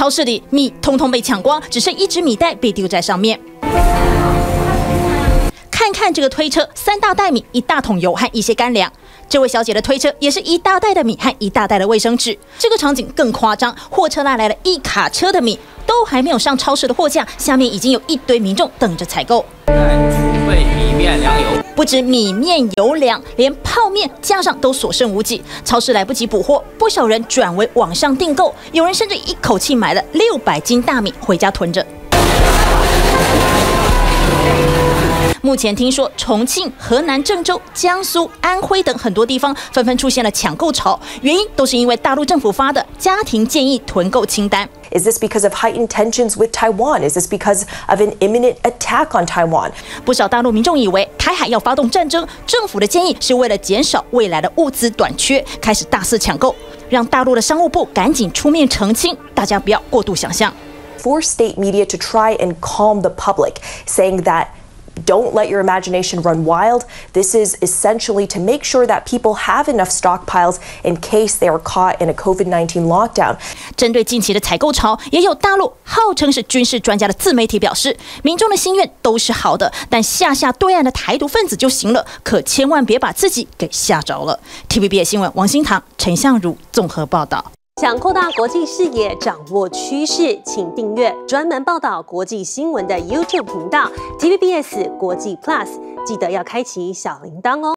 超市里米通通被抢光，只剩一只米袋被丢在上面。看看这个推车，3大袋米、1大桶油和一些干粮。这位小姐的推车也是1大袋的米和1大袋的卫生纸。这个场景更夸张，货车拉来了1卡车的米，都还没有上超市的货架，下面已经有一堆民众等着采购。 储备米面粮油， 不止米面油粮，连泡面架上都所剩无几。超市来不及补货，不少人转为网上订购，有人甚至一口气买了600斤大米回家囤着。目前听说重庆、河南郑州、江苏、安徽等很多地方纷纷出现了抢购潮，原因都是因为大陆政府发的家庭建议囤购清单。 Is this because of heightened tensions with Taiwan? Is this because of an imminent attack on Taiwan? 不少大陆民众以为台海要发动战争，政府的建议是为了减少未来的物资短缺，开始大肆抢购，让大陆的商务部赶紧出面澄清，大家不要过度想象。 For state media to try and calm the public, saying that don't let your imagination run wild. This is essentially to make sure that people have enough stockpiles in case they are caught in a COVID-19 lockdown. 针对近期的采购潮，也有大陆号称是军事专家的自媒体表示，民众的心愿都是好的，但吓吓对岸的台独分子就行了，可千万别把自己给吓着了。TVBS 新闻王新堂、陈相如综合报道。 想扩大国际视野，掌握趋势，请订阅专门报道国际新闻的 YouTube 频道 TVBS 国际 Plus， 记得要开启小铃铛哦。